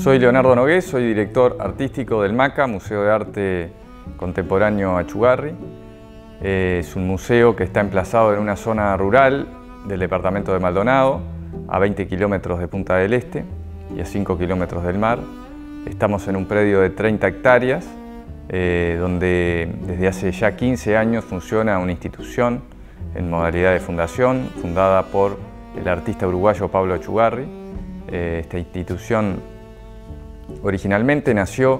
Soy Leonardo Nogués, soy director artístico del MACA, Museo de Arte Contemporáneo Achugarri. Es un museo que está emplazado en una zona rural del departamento de Maldonado, a 20 kilómetros de Punta del Este y a 5 kilómetros del mar. Estamos en un predio de 30 hectáreas, donde desde hace ya 15 años funciona una institución en modalidad de fundación, fundada por el artista uruguayo Pablo Achugarri. Esta institución originalmente nació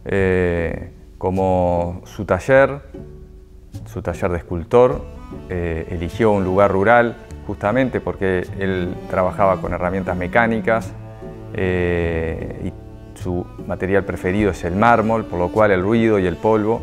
como su taller de escultor. Eligió un lugar rural justamente porque él trabajaba con herramientas mecánicas y su material preferido es el mármol, por lo cual el ruido y el polvo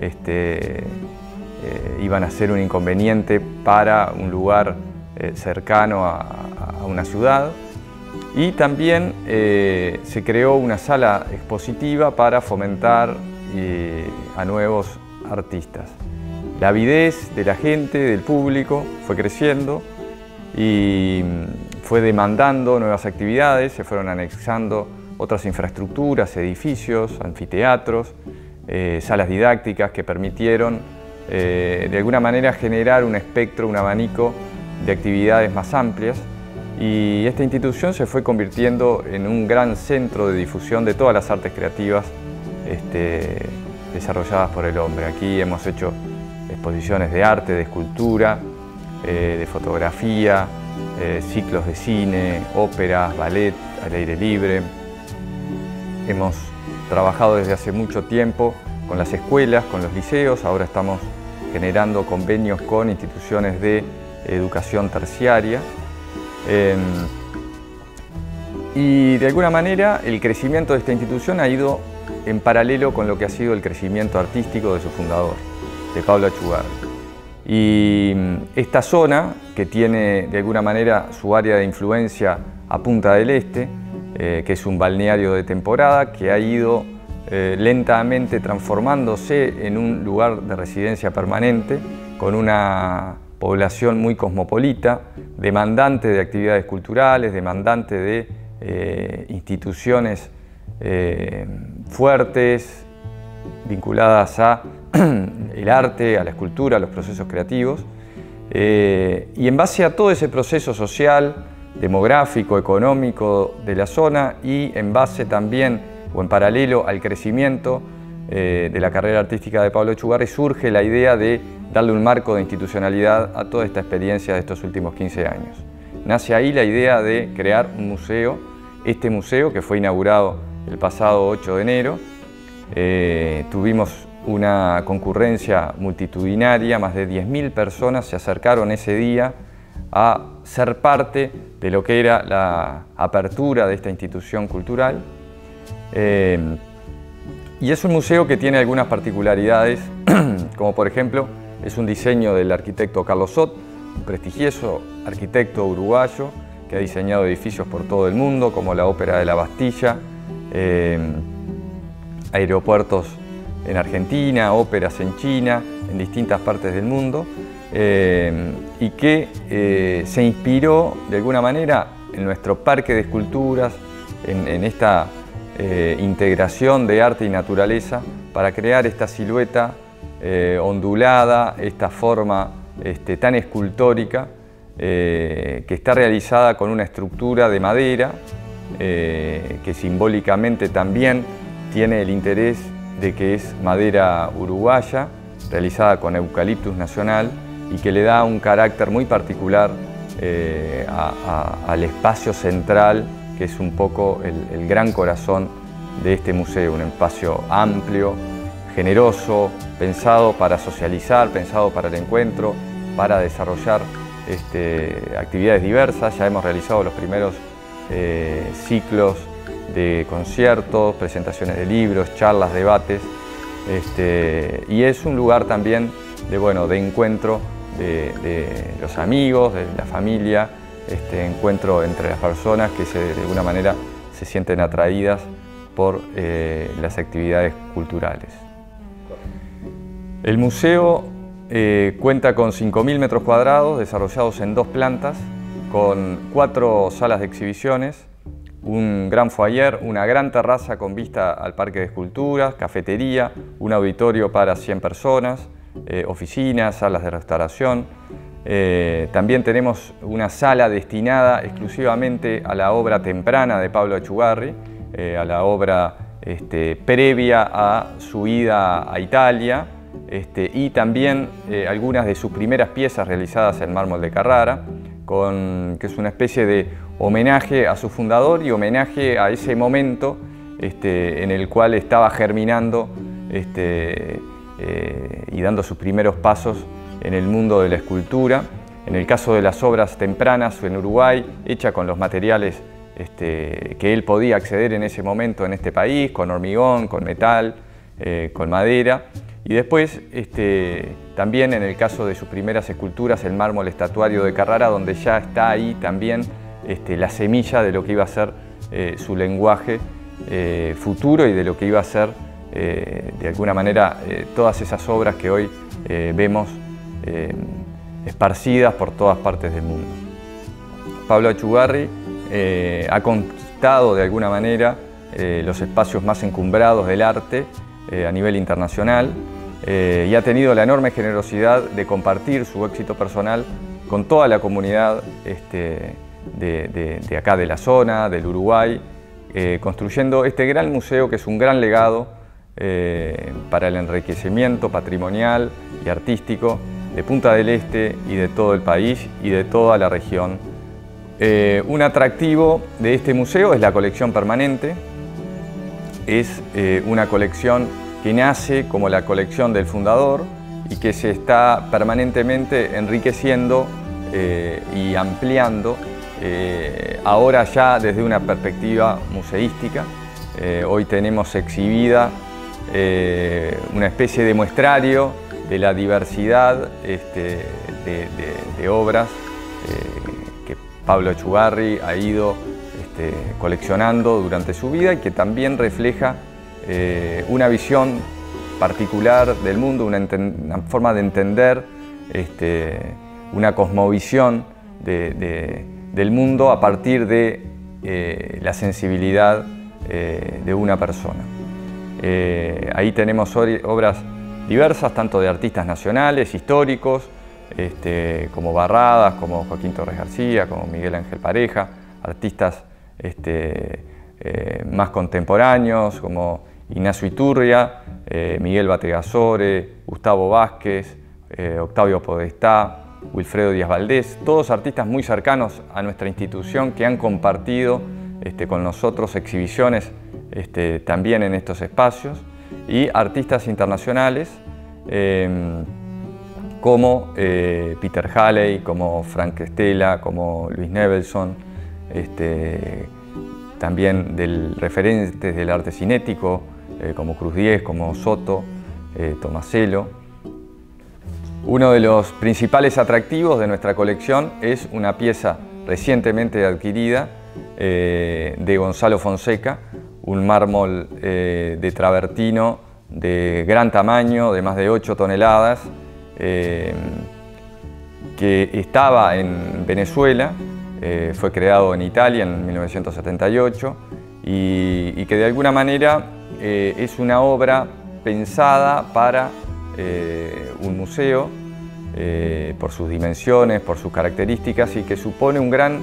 iban a ser un inconveniente para un lugar cercano a una ciudad. Y también se creó una sala expositiva para fomentar a nuevos artistas. La avidez de la gente, del público, fue creciendo y fue demandando nuevas actividades, se fueron anexando otras infraestructuras, edificios, anfiteatros, salas didácticas que permitieron de alguna manera generar un espectro, un abanico de actividades más amplias. Y esta institución se fue convirtiendo en un gran centro de difusión de todas las artes creativas desarrolladas por el hombre. Aquí hemos hecho exposiciones de arte, de escultura, de fotografía, ciclos de cine, óperas, ballet al aire libre. Hemos trabajado desde hace mucho tiempo con las escuelas, con los liceos. Ahora estamos generando convenios con instituciones de educación terciaria. Y de alguna manera el crecimiento de esta institución ha ido en paralelo con lo que ha sido el crecimiento artístico de su fundador, de Pablo Achugarri. Y esta zona, que tiene de alguna manera su área de influencia a Punta del Este, que es un balneario de temporada, que ha ido lentamente transformándose en un lugar de residencia permanente, con una población muy cosmopolita, demandante de actividades culturales, demandante de instituciones fuertes, vinculadas a el arte, a la escultura, a los procesos creativos. Y en base a todo ese proceso social, demográfico, económico de la zona y en base también o en paralelo al crecimiento de la carrera artística de Pablo Achugarri, surge la idea de darle un marco de institucionalidad a toda esta experiencia de estos últimos 15 años. Nace ahí la idea de crear un museo, este museo que fue inaugurado el pasado 8 de enero. Tuvimos una concurrencia multitudinaria, más de 10.000 personas se acercaron ese día a ser parte de lo que era la apertura de esta institución cultural. Y es un museo que tiene algunas particularidades, como por ejemplo, es un diseño del arquitecto Carlos Sot, un prestigioso arquitecto uruguayo que ha diseñado edificios por todo el mundo, como la Ópera de la Bastilla, aeropuertos en Argentina, óperas en China, en distintas partes del mundo, y que se inspiró de alguna manera en nuestro parque de esculturas, en esta integración de arte y naturaleza para crear esta silueta ondulada, esta forma tan escultórica que está realizada con una estructura de madera que simbólicamente también tiene el interés de que es madera uruguaya, realizada con eucaliptus nacional y que le da un carácter muy particular al espacio central, que es un poco el gran corazón de este museo, un espacio amplio, generoso, pensado para socializar, pensado para el encuentro, para desarrollar actividades diversas. Ya hemos realizado los primeros ciclos de conciertos, presentaciones de libros, charlas, debates, y es un lugar también de encuentro de los amigos, de la familia, encuentro entre las personas que de alguna manera se sienten atraídas por las actividades culturales. El museo cuenta con 5.000 metros cuadrados desarrollados en 2 plantas, con 4 salas de exhibiciones, un gran foyer, una gran terraza con vista al Parque de Esculturas, cafetería, un auditorio para 100 personas, oficinas, salas de restauración. También tenemos una sala destinada exclusivamente a la obra temprana de Pablo Echugarri, a la obra previa a su ida a Italia, y también algunas de sus primeras piezas realizadas en mármol de Carrara, que es una especie de homenaje a su fundador y homenaje a ese momento en el cual estaba germinando y dando sus primeros pasos en el mundo de la escultura. En el caso de las obras tempranas en Uruguay, hechas con los materiales que él podía acceder en ese momento en este país, con hormigón, con metal, con madera. Y después, también en el caso de sus primeras esculturas, el mármol estatuario de Carrara, donde ya está ahí también la semilla de lo que iba a ser su lenguaje futuro y de lo que iba a ser, de alguna manera, todas esas obras que hoy vemos esparcidas por todas partes del mundo. Pablo Echugarri ha conquistado de alguna manera los espacios más encumbrados del arte a nivel internacional y ha tenido la enorme generosidad de compartir su éxito personal con toda la comunidad de acá de la zona, del Uruguay, construyendo este gran museo que es un gran legado para el enriquecimiento patrimonial y artístico de Punta del Este y de todo el país y de toda la región. Un atractivo de este museo es la colección permanente. Es una colección que nace como la colección del fundador y que se está permanentemente enriqueciendo y ampliando, ahora ya desde una perspectiva museística. Hoy tenemos exhibida una especie de muestrario de la diversidad de obras que Pablo Echugarri ha ido coleccionando durante su vida y que también refleja una visión particular del mundo, una forma de entender, una cosmovisión del mundo a partir de la sensibilidad de una persona. Ahí tenemos obras diversas, tanto de artistas nacionales, históricos, como Barradas, como Joaquín Torres García, como Miguel Ángel Pareja, artistas más contemporáneos, como Ignacio Iturria, Miguel Bategasore, Gustavo Vázquez, Octavio Podestá, Wilfredo Díaz Valdés, todos artistas muy cercanos a nuestra institución que han compartido con nosotros exhibiciones también en estos espacios, y artistas internacionales como Peter Halley, como Frank Stella, como Luis Nevelson, también referentes del arte cinético, como Cruz Diez, como Soto, Tomasello. Uno de los principales atractivos de nuestra colección es una pieza recientemente adquirida de Gonzalo Fonseca, un mármol de travertino de gran tamaño, de más de 8 toneladas, que estaba en Venezuela, fue creado en Italia en 1978 y que de alguna manera es una obra pensada para un museo por sus dimensiones, por sus características, y que supone un gran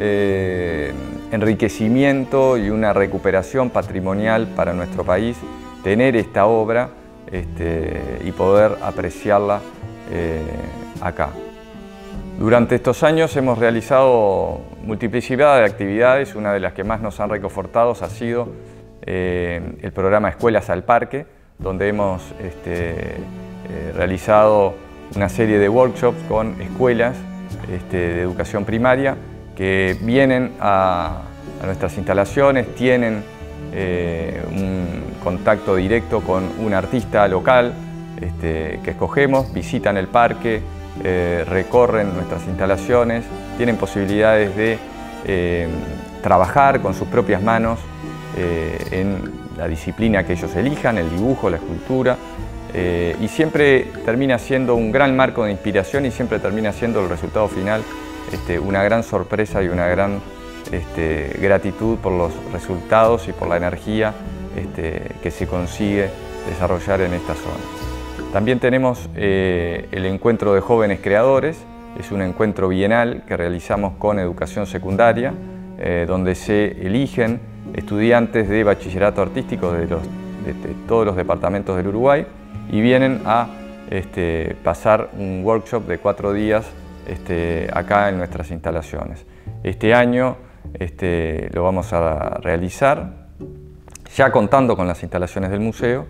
enriquecimiento y una recuperación patrimonial para nuestro país tener esta obra y poder apreciarla acá. Durante estos años hemos realizado multiplicidad de actividades. Una de las que más nos han reconfortado ha sido el programa Escuelas al Parque, donde hemos realizado una serie de workshops con escuelas de educación primaria que vienen a nuestras instalaciones, tienen un contacto directo con un artista local que escogemos, visitan el parque, recorren nuestras instalaciones, tienen posibilidades de trabajar con sus propias manos en la disciplina que ellos elijan, el dibujo, la escultura, y siempre termina siendo un gran marco de inspiración y siempre termina siendo el resultado final una gran sorpresa y una gran gratitud por los resultados y por la energía que se consigue desarrollar en esta zona. También tenemos el encuentro de jóvenes creadores. Es un encuentro bienal que realizamos con educación secundaria, donde se eligen estudiantes de bachillerato artístico de todos los departamentos del Uruguay y vienen a pasar un workshop de 4 días acá en nuestras instalaciones. Este año lo vamos a realizar ya contando con las instalaciones del museo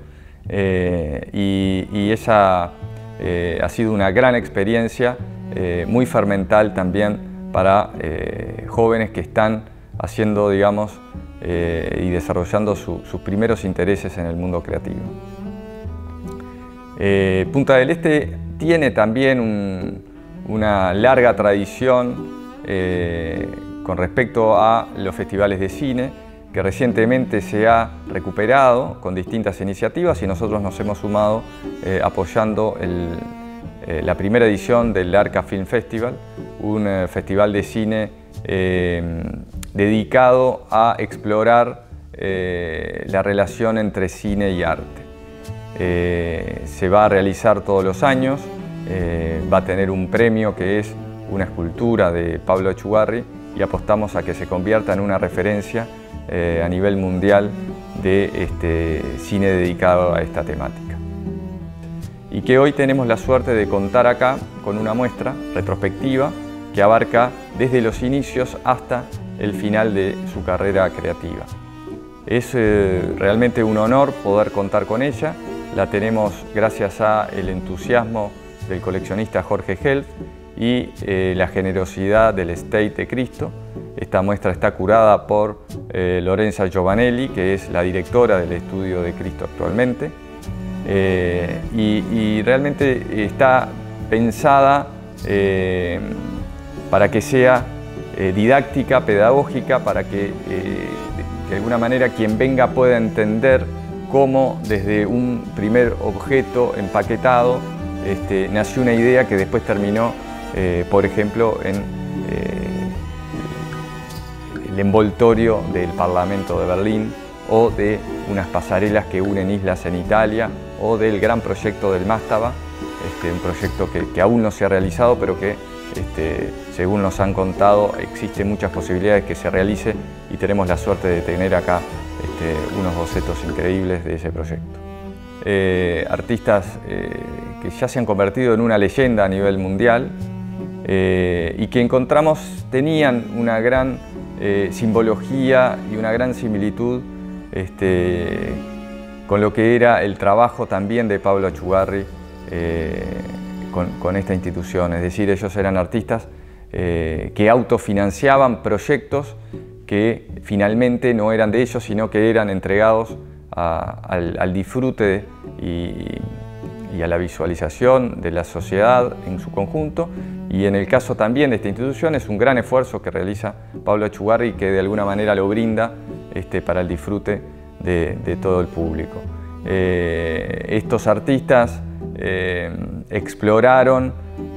y esa ha sido una gran experiencia, muy fermental también para jóvenes que están haciendo, digamos, y desarrollando sus primeros intereses en el mundo creativo. Punta del Este tiene también una larga tradición con respecto a los festivales de cine, que recientemente se ha recuperado con distintas iniciativas y nosotros nos hemos sumado apoyando la primera edición del Arca Film Festival, un festival de cine dedicado a explorar la relación entre cine y arte. Se va a realizar todos los años, va a tener un premio que es una escultura de Pablo Echugarri y apostamos a que se convierta en una referencia a nivel mundial de cine dedicado a esta temática. Y que hoy tenemos la suerte de contar acá con una muestra retrospectiva que abarca desde los inicios hasta el final de su carrera creativa. Es realmente un honor poder contar con ella. La tenemos gracias al entusiasmo del coleccionista Jorge Helf y la generosidad del Estate de Cristo. Esta muestra está curada por Lorenza Giovanelli, que es la directora del Estudio de Cristo actualmente. Y realmente está pensada para que sea didáctica, pedagógica, para que de alguna manera quien venga pueda entender cómo desde un primer objeto empaquetado nació una idea que después terminó, por ejemplo, en el envoltorio del Parlamento de Berlín, o de unas pasarelas que unen islas en Italia, o del gran proyecto del Mástaba, un proyecto que aún no se ha realizado, pero que según nos han contado existen muchas posibilidades que se realice y tenemos la suerte de tener acá unos bocetos increíbles de ese proyecto. Artistas que ya se han convertido en una leyenda a nivel mundial y que encontramos tenían una gran simbología y una gran similitud con lo que era el trabajo también de Pablo Echugarri con esta institución. Es decir, ellos eran artistas que autofinanciaban proyectos que finalmente no eran de ellos, sino que eran entregados al disfrute y a la visualización de la sociedad en su conjunto. Y en el caso también de esta institución es un gran esfuerzo que realiza Pablo Echugarri y que de alguna manera lo brinda para el disfrute de todo el público. Estos artistas exploraron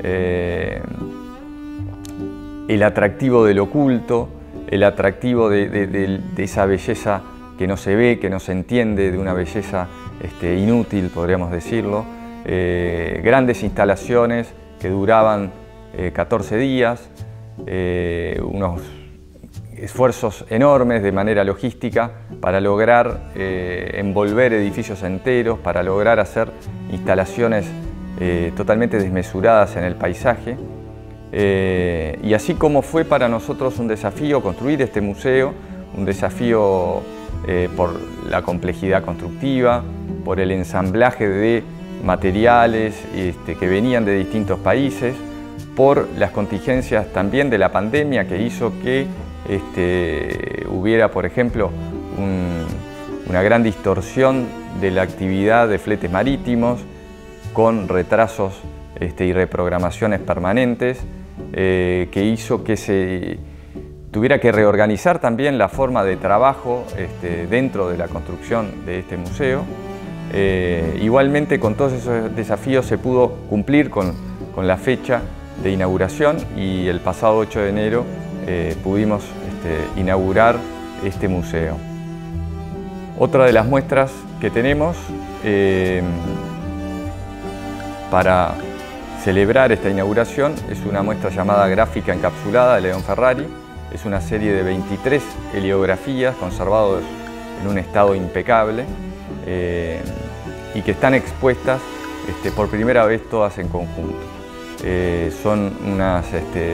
el atractivo del oculto, el atractivo de esa belleza que no se ve, que no se entiende, de una belleza inútil, podríamos decirlo. Grandes instalaciones que duraban 14 días, unos esfuerzos enormes de manera logística para lograr envolver edificios enteros, para lograr hacer instalaciones totalmente desmesuradas en el paisaje. Y así como fue para nosotros un desafío construir este museo, un desafío por la complejidad constructiva, por el ensamblaje de materiales que venían de distintos países, por las contingencias también de la pandemia que hizo que hubiera, por ejemplo, una gran distorsión de la actividad de fletes marítimos, con retrasos y reprogramaciones permanentes, que hizo que se tuviera que reorganizar también la forma de trabajo dentro de la construcción de este museo. Igualmente, con todos esos desafíos se pudo cumplir con la fecha de inauguración y el pasado 8 de enero pudimos inaugurar este museo. Otra de las muestras que tenemos para celebrar esta inauguración es una muestra llamada Gráfica Encapsulada de León Ferrari. Es una serie de 23 heliografías conservadas en un estado impecable y que están expuestas por primera vez todas en conjunto. Son unas,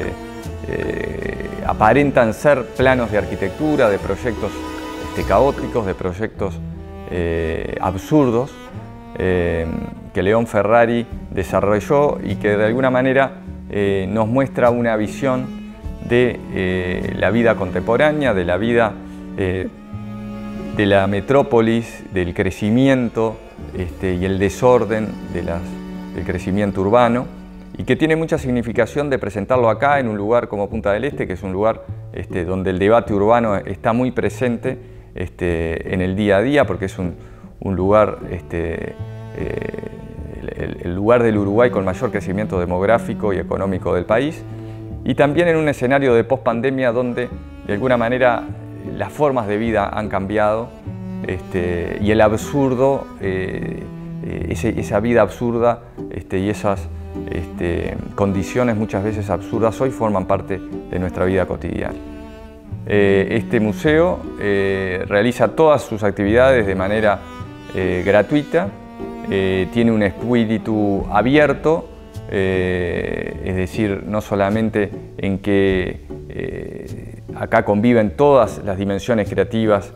aparentan ser planos de arquitectura, de proyectos caóticos, de proyectos absurdos que León Ferrari desarrolló y que de alguna manera nos muestra una visión de la vida contemporánea, de la vida de la metrópolis, del crecimiento y el desorden del crecimiento urbano, y que tiene mucha significación de presentarlo acá en un lugar como Punta del Este, que es un lugar donde el debate urbano está muy presente en el día a día, porque es un lugar, el lugar del Uruguay con mayor crecimiento demográfico y económico del país, y también en un escenario de pospandemia donde de alguna manera las formas de vida han cambiado y el absurdo, esa vida absurda y esas condiciones muchas veces absurdas hoy forman parte de nuestra vida cotidiana. Este museo realiza todas sus actividades de manera gratuita, tiene un espíritu abierto, es decir, no solamente en que acá conviven todas las dimensiones creativas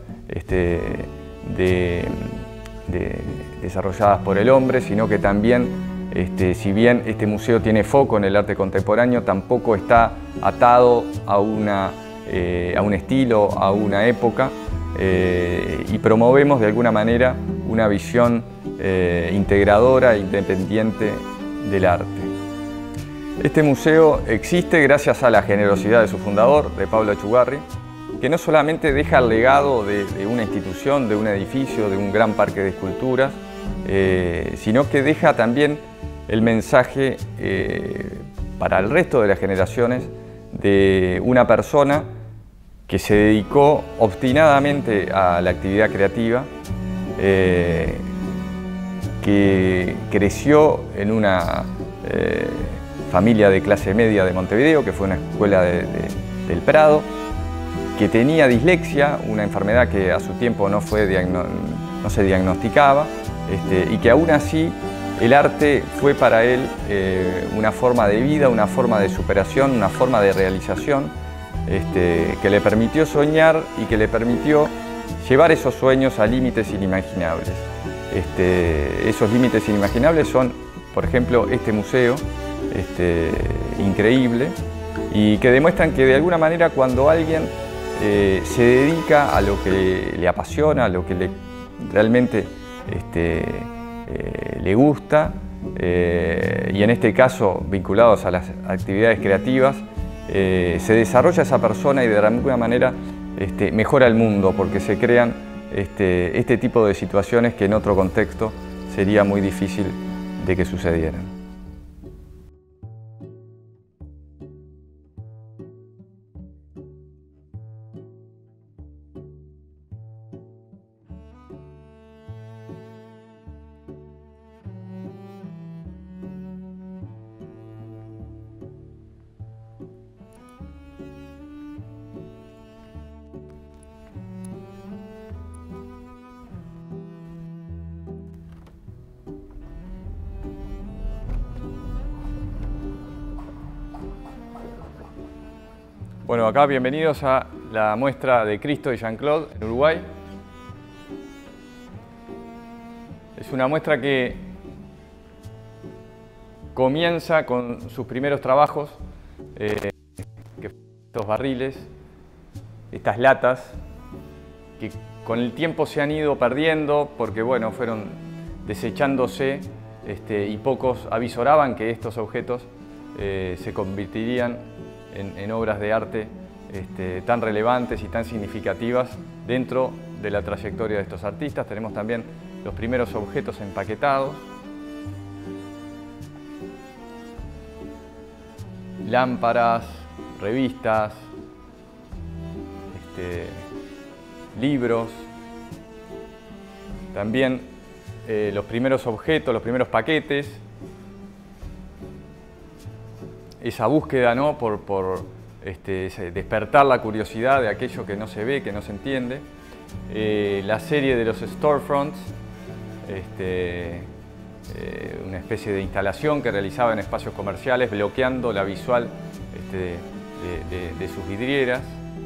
desarrolladas por el hombre, sino que también, si bien este museo tiene foco en el arte contemporáneo, tampoco está atado a un estilo, a una época, y promovemos de alguna manera una visión integradora e independiente del arte. Este museo existe gracias a la generosidad de su fundador, de Pablo Echugarri, que no solamente deja el legado de una institución, de un edificio, de un gran parque de esculturas, sino que deja también el mensaje para el resto de las generaciones de una persona que se dedicó obstinadamente a la actividad creativa, que creció en una familia de clase media de Montevideo, que fue una escuela del Prado, que tenía dislexia, una enfermedad que a su tiempo no se diagnosticaba, y que aún así el arte fue para él una forma de vida, una forma de superación, una forma de realización, que le permitió soñar y que le permitió llevar esos sueños a límites inimaginables. Esos límites inimaginables son, por ejemplo, este museo increíble, y que demuestran que de alguna manera cuando alguien se dedica a lo que le apasiona, a lo que realmente le gusta, y en este caso vinculados a las actividades creativas, se desarrolla esa persona y de alguna manera mejora el mundo, porque se crean este tipo de situaciones que en otro contexto sería muy difícil de que sucedieran. Bueno, acá bienvenidos a la muestra de Cristo y Jean-Claude en Uruguay. Es una muestra que comienza con sus primeros trabajos, que estos barriles, estas latas, que con el tiempo se han ido perdiendo porque bueno, fueron desechándose y pocos avisoraban que estos objetos se convertirían en obras de arte tan relevantes y tan significativas dentro de la trayectoria de estos artistas. Tenemos también los primeros objetos empaquetados, lámparas, revistas, libros, también los primeros objetos, los primeros paquetes, esa búsqueda, ¿no? por despertar la curiosidad de aquello que no se ve, que no se entiende, la serie de los storefronts, una especie de instalación que realizaba en espacios comerciales bloqueando la visual de sus vidrieras.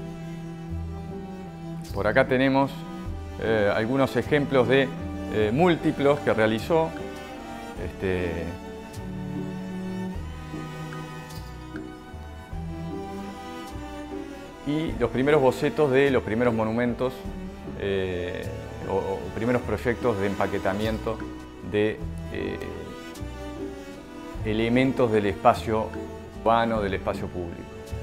Por acá tenemos algunos ejemplos de múltiplos que realizó. Y los primeros bocetos de los primeros monumentos o primeros proyectos de empaquetamiento de elementos del espacio urbano, del espacio público.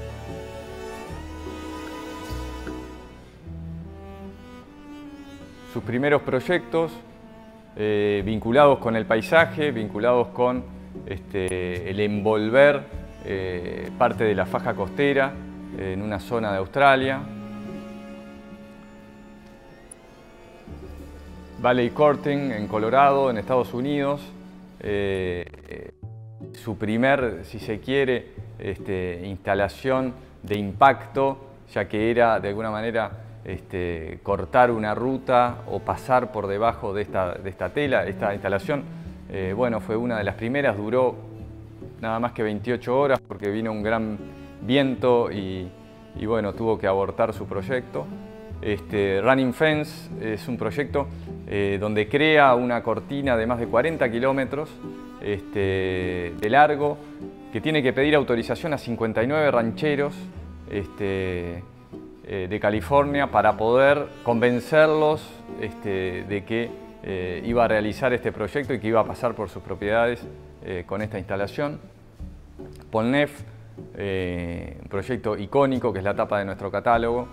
Sus primeros proyectos vinculados con el paisaje, vinculados con el envolver parte de la faja costera en una zona de Australia. Valley Courting en Colorado, en Estados Unidos. Su primer, si se quiere, instalación de impacto, ya que era de alguna manera cortar una ruta o pasar por debajo de esta tela. Esta instalación, bueno, fue una de las primeras, duró nada más que 28 horas porque vino un gran viento y bueno, tuvo que abortar su proyecto. Running Fence es un proyecto donde crea una cortina de más de 40 kilómetros de largo, que tiene que pedir autorización a 59 rancheros de California para poder convencerlos de que iba a realizar este proyecto y que iba a pasar por sus propiedades con esta instalación. Polneff, un proyecto icónico que es la tapa de nuestro catálogo,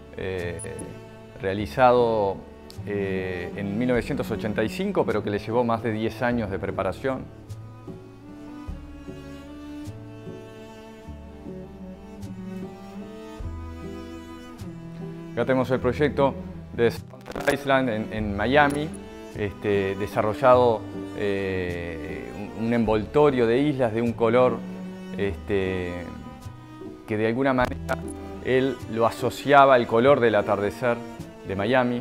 realizado en 1985, pero que le llevó más de 10 años de preparación. Acá tenemos el proyecto de Sumter Island en Miami, desarrollado un envoltorio de islas de un color que de alguna manera él lo asociaba al color del atardecer de Miami.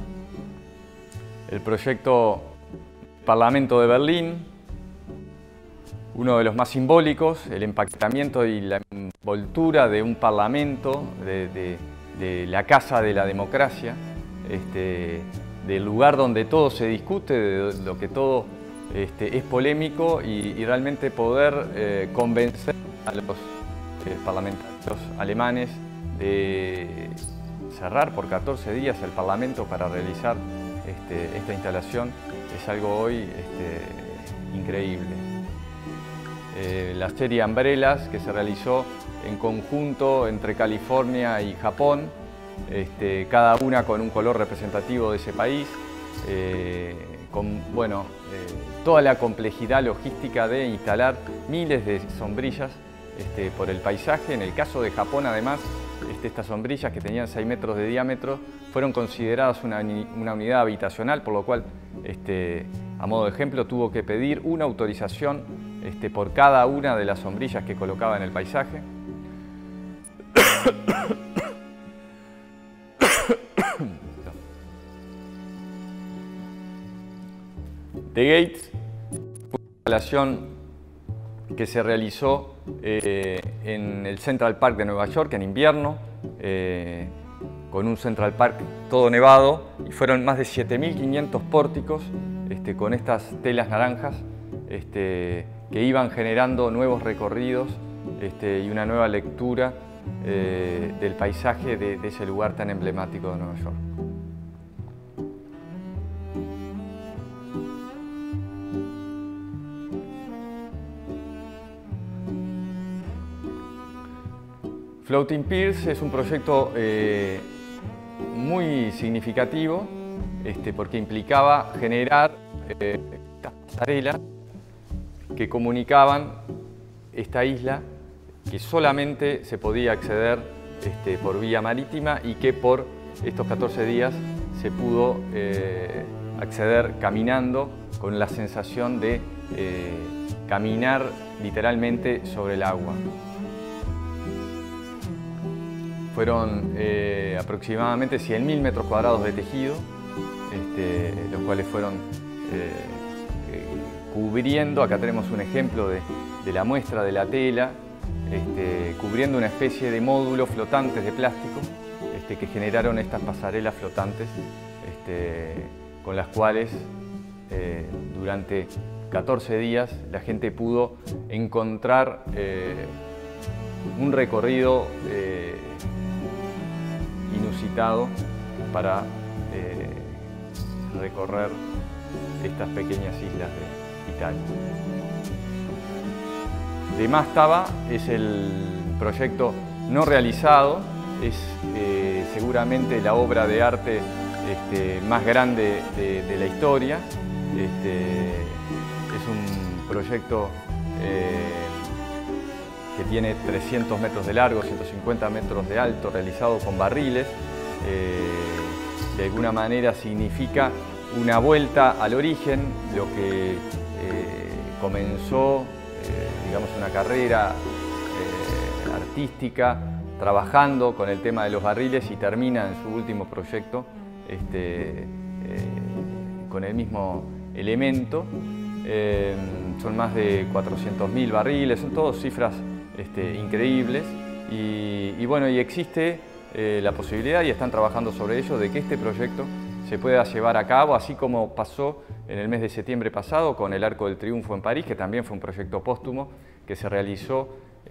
El proyecto Parlamento de Berlín, uno de los más simbólicos, el empaquetamiento y la envoltura de un parlamento, de la casa de la democracia, del lugar donde todo se discute, de lo que todo es polémico y realmente poder convencer a los parlamentarios alemanes de cerrar por 14 días el Parlamento para realizar esta instalación es algo hoy increíble. La serie Umbrellas, que se realizó en conjunto entre California y Japón, cada una con un color representativo de ese país, con toda la complejidad logística de instalar miles de sombrillas por el paisaje. En el caso de Japón, además, estas sombrillas que tenían 6 metros de diámetro fueron consideradas una unidad habitacional, por lo cual, a modo de ejemplo, tuvo que pedir una autorización por cada una de las sombrillas que colocaba en el paisaje. The Gates fue una instalación que se realizó en el Central Park de Nueva York en invierno, con un Central Park todo nevado, y fueron más de 7.500 pórticos con estas telas naranjas que iban generando nuevos recorridos y una nueva lectura del paisaje de ese lugar tan emblemático de Nueva York. Floating Piers es un proyecto muy significativo porque implicaba generar estas pasarelas que comunicaban esta isla, que solamente se podía acceder por vía marítima y que por estos 14 días se pudo acceder caminando con la sensación de caminar literalmente sobre el agua. Fueron aproximadamente 100.000 metros cuadrados de tejido, los cuales fueron cubriendo, acá tenemos un ejemplo de la muestra de la tela, cubriendo una especie de módulos flotantes de plástico que generaron estas pasarelas flotantes con las cuales durante 14 días la gente pudo encontrar un recorrido inusitado para recorrer estas pequeñas islas de Italia. De Mastaba es el proyecto no realizado, es seguramente la obra de arte más grande de la historia. Es un proyecto que tiene 300 metros de largo, 150 metros de alto, realizado con barriles. De alguna manera significa una vuelta al origen, lo que comenzó, digamos, una carrera artística, trabajando con el tema de los barriles y termina en su último proyecto con el mismo elemento. Son más de 400.000 barriles, son todas cifras increíbles y bueno, y existe la posibilidad, y están trabajando sobre ello, de que este proyecto se pueda llevar a cabo, así como pasó en el mes de septiembre pasado con el Arco del Triunfo en París, que también fue un proyecto póstumo que se realizó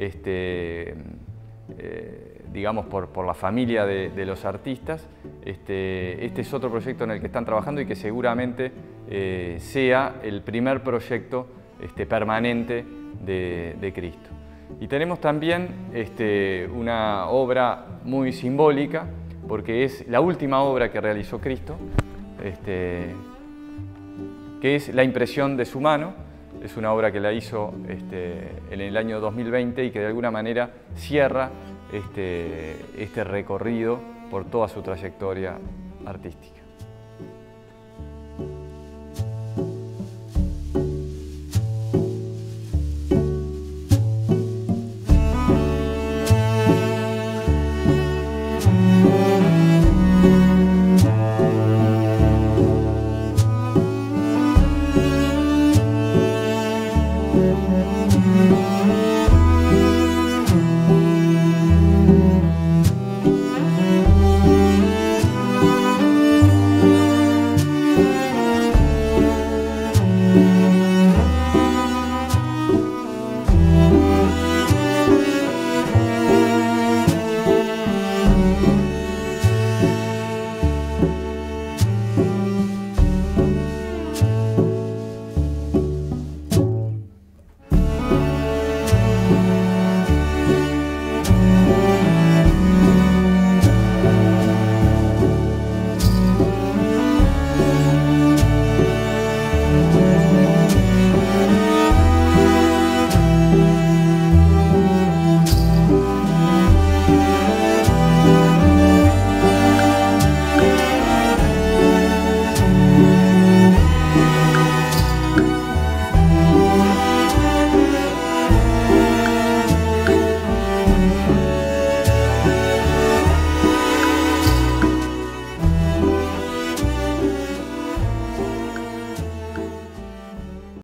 digamos por la familia de los artistas. Este es otro proyecto en el que están trabajando y que seguramente sea el primer proyecto permanente de Cristo. Y tenemos también una obra muy simbólica, porque es la última obra que realizó Cristo, que es la impresión de su mano. Es una obra que la hizo en el año 2020 y que de alguna manera cierra este recorrido por toda su trayectoria artística.